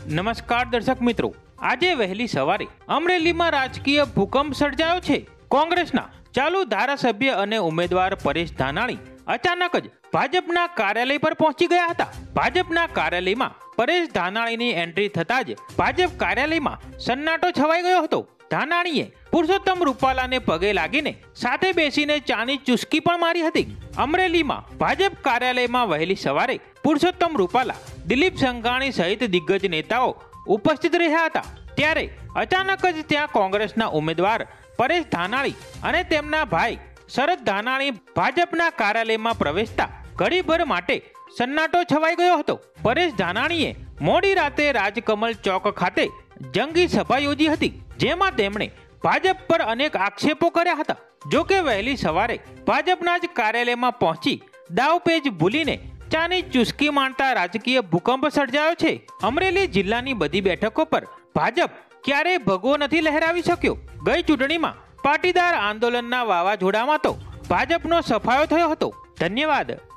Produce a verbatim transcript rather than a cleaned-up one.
નમસ્કાર દર્શક મિત્રો, આજે વહેલી સવારે અમરેલીમાં રાજકીય ભૂકંપ સર્જાયો છે. કોંગ્રેસના ચાલુ ધારાસભ્ય અને ઉમેદવાર પરેશ ધાનાણી અચાનક જ ભાજપના કાર્યાલય પર પહોંચી ગયા હતા. ભાજપના કાર્યાલયમાં પરેશ ધાનાણીની એન્ટ્રી થતાં જ ભાજપ કાર્યાલયમાં સન્નાટો છવાઈ ગયો હતો. ધાનાણીએ પુરુષોત્તમ રૂપાલાને પગે લાગીને સાથે બેસીને ચાની ચુસ્કી પણ મારી હતી. અમરેલીમાં ભાજપ કાર્યાલયમાં વહેલી સવારે પુરુષોત્તમ રૂપાલા, દિલીપ સંઘાણી સહિત દિગ્ગજ નેતાઓ ઉપસ્થિત રહ્યા હતા. ત્યારે અચાનક જ ત્યાં કોંગ્રેસના ઉમેદવાર પરેશ ધાનાણી અને તેમના ભાઈ શરદ ધાનાણી ભાજપના કાર્યાલયમાં પ્રવેશતા ઘડીભર માટે સન્નાટો છવાઈ ગયો હતો. પરેશ ધાનાણીએ મોડી રાતે રાજકમલ ચોક ખાતે જંગી સભા યોજી હતી, જેમાં તેમણે ભાજપ પર અનેક આક્ષેપો કર્યા હતા. જોકે વહેલી સવારે ભાજપના જ કાર્યાલયમાં પહોંચી દાવપેચ ભૂલીને ચાની ચુસ્કી માણતા રાજકીય ભૂકંપ સર્જાયો છે. અમરેલી જિલ્લાની બધી બેઠકો પર ભાજપ ક્યારેય ભગવો નથી લહેરાવી શક્યો. ગઈ ચૂંટણીમાં પાટીદાર આંદોલનના વાવાઝોડામાં તો ભાજપનો સફાયો થયો હતો. ધન્યવાદ.